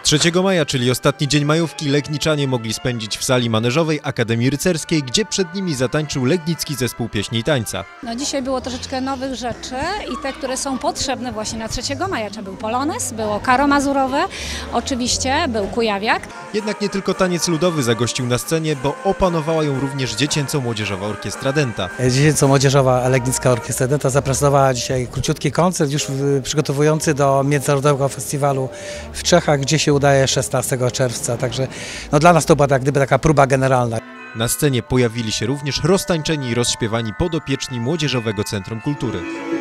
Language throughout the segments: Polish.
3 maja, czyli ostatni dzień majówki, legniczanie mogli spędzić w sali maneżowej Akademii Rycerskiej, gdzie przed nimi zatańczył legnicki zespół pieśni i tańca. No dzisiaj było troszeczkę nowych rzeczy i te, które są potrzebne właśnie na 3 maja. Czy był polonez, było karo mazurowe, oczywiście był kujawiak. Jednak nie tylko taniec ludowy zagościł na scenie, bo opanowała ją również dziecięco-młodzieżowa orkiestra Denta. Dziecięco-młodzieżowa Legnicka Orkiestra Denta zaprezentowała dzisiaj króciutki koncert, już przygotowujący do Międzynarodowego Festiwalu w Czechach, gdzie się udaje 16 czerwca. Także no, dla nas to była jak gdyby taka próba generalna. Na scenie pojawili się również roztańczeni i rozśpiewani podopieczni Młodzieżowego Centrum Kultury.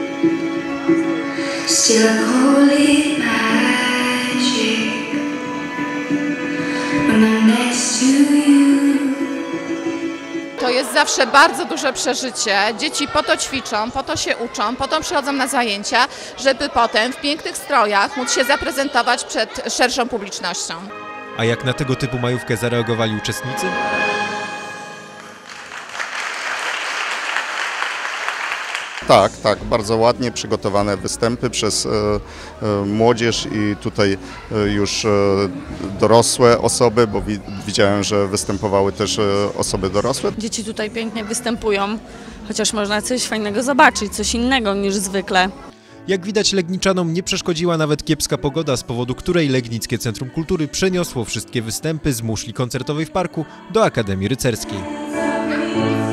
To jest zawsze bardzo duże przeżycie. Dzieci po to ćwiczą, po to się uczą, po to przychodzą na zajęcia, żeby potem w pięknych strojach móc się zaprezentować przed szerszą publicznością. A jak na tego typu majówkę zareagowali uczestnicy? Tak, bardzo ładnie przygotowane występy przez młodzież i tutaj już dorosłe osoby, bo widziałem, że występowały też osoby dorosłe. Dzieci tutaj pięknie występują, chociaż można coś fajnego zobaczyć, coś innego niż zwykle. Jak widać, legniczanom nie przeszkodziła nawet kiepska pogoda, z powodu której Legnickie Centrum Kultury przeniosło wszystkie występy z muszli koncertowej w parku do Akademii Rycerskiej.